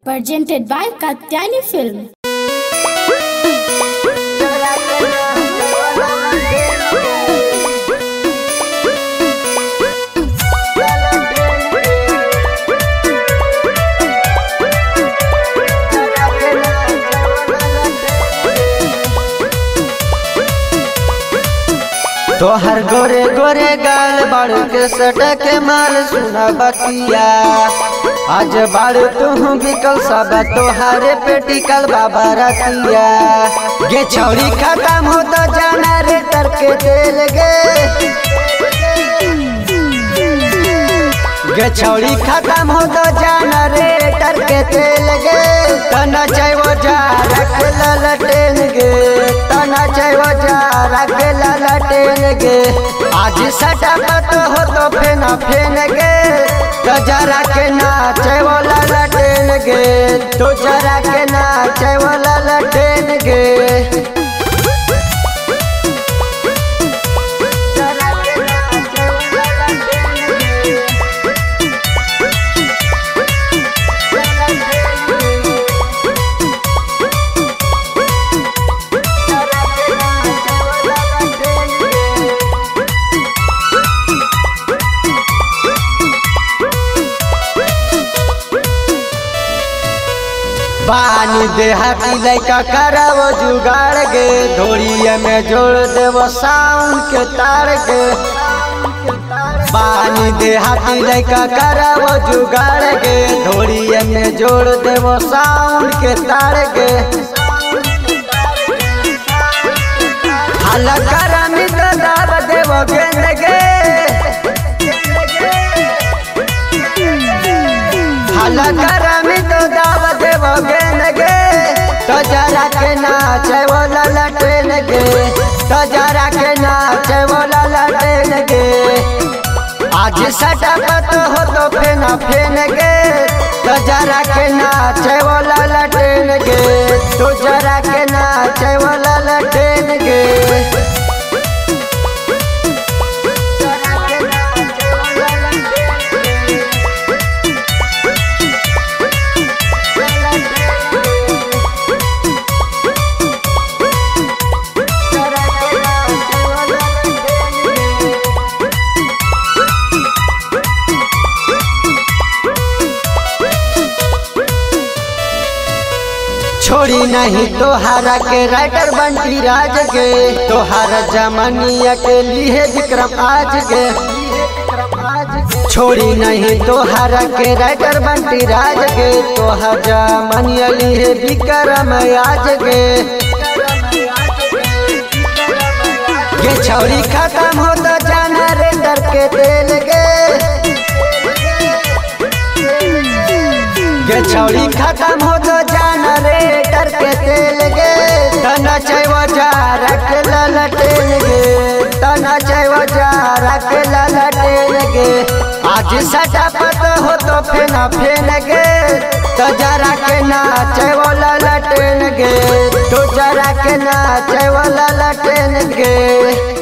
Presented by Katyayani Films. तोहर गोरे गोरे गाल बाड़ू के सटके माल सुना बतिया आज बाड़ू तू बिकल सब तोहारे पे टिकल बाबा रतिया गे छौरी खत्म हो तो जाना रे तरके तेल गे छौरी खत्म हो तो जाना रे तरके तेल गे तना चाहिए जा रख ललटेन गे तना चाहिए जा रख ललटेन गे आज सटपट हो तो फेना फेन गे तो जरा के नाचे वो ललटेन गे तो जरा के नाचे वो ललटेन गे पानी देहाती लैका करावो जुगाड़ गे धोड़िया में जोड़ देवो साउंड के तार गे पानी देहाती लैका करावो जुगाड़ गे धोड़िया में जोड़ देवो साउंड के तार गे हल्ला करमी तो दाब देवो गेंद गे हल्ला करमी तो दाब देवो गेंद गे तो जरा के नाचे वो ललटेन गे तो जरा के नाचे वो ललटेन गे आज सटपट हो तो फेना फेन गे तो जरा के नाचे वो ललटेन गे तो जरा के नाचे वो ललटेन गे छोड़ी नहीं तोहारा के राइटर बंटी राज गे तोहारा जमानिया के लिए विक्रम आज गे छोड़ी नहीं तोहारा के राइटर बंटी राज गे तोहारा जमानिया लिए विक्रम आज गे ये छोड़ी खत्म हो तो जाना रे डर के तेल गे ये छौड़ी खत्म हो तो जाना रे डर के तेल गे तना चाहिए जा रख ललटेन गे तना चाहिए जा रख ललटेन गे आज सटपट हो तो फेना फेन गे तो जरा के नाचे वो ललटेन गे तो जरा के नाचे वो ललटेन गे।